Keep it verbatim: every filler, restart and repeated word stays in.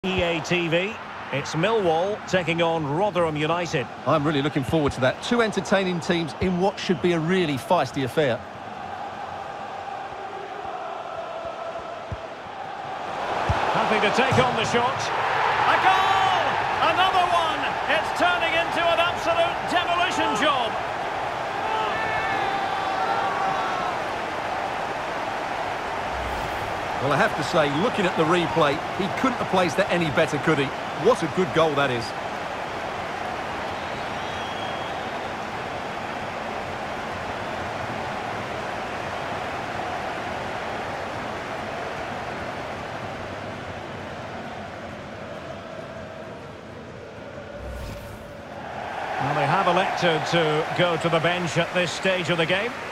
E A T V. It's Millwall taking on Rotherham United. I'm really looking forward to that. Two entertaining teams in what should be a really feisty affair. Happy to take on the shot. A goal! Another one! It's turning into an absolute demolition job. Well, I have to say, looking at the replay, he couldn't have placed that any better, could he? What a good goal that is. Well, they have elected to go to the bench at this stage of the game.